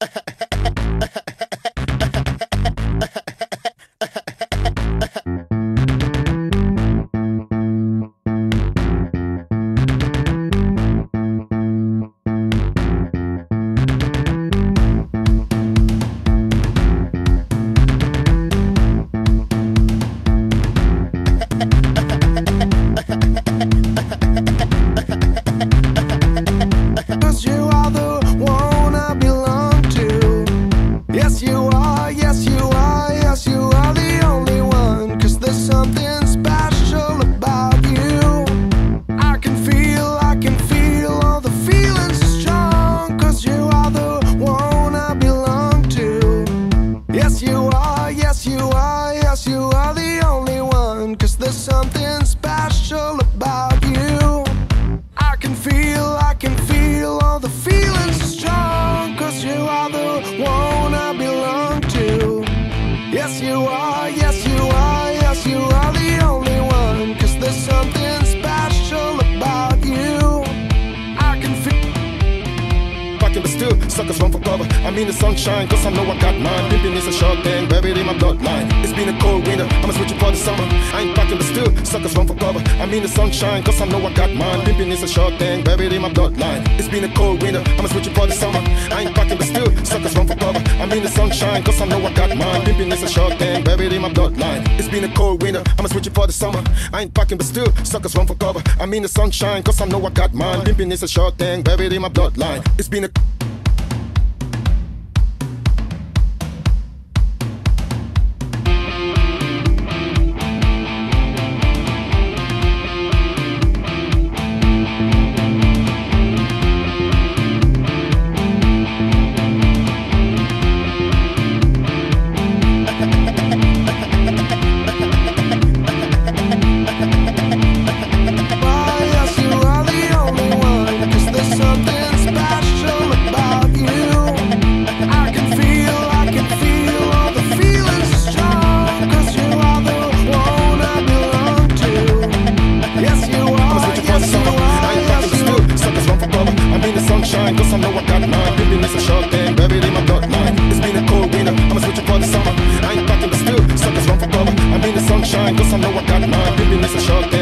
There's something special about you. I can feel all the feelings are strong. 'Cause you are the one I belong to. Yes you are, yes you are, yes you are the only one. 'Cause there's something special about you. I can feel. But still, suckers run for cover. I mean the sunshine, 'cause I know I got mine. Pimping is a short thing, buried in my bloodline. It's been a cold winter, I'ma switch it for the summer. I ain't packing, but still, suckers run for cover. I mean the sunshine, 'cause I know I got mine. Pimping is a short thing, buried in my bloodline. It's been a cold winter, I'ma switch it for the summer. I ain't packing, but still, suckers run for cover. I mean the sunshine, 'cause I know I got mine. Pimping is a short thing, buried in my bloodline. It's been a cold winter, I'ma switch it for the summer. I ain't packing, but still, suckers run for cover. I mean the sunshine, 'cause I know I got mine. Pimping is a short thing, buried in my bloodline. It's been a sunshine, 'cause I know I got mine. Pimping is a short thing, buried in my bloodline. It's been a cold winter, I'ma switch it for the summer. I ain't packing, but still, suckers run for cover. I mean the sunshine, 'cause I know I got mine. Pimping is a short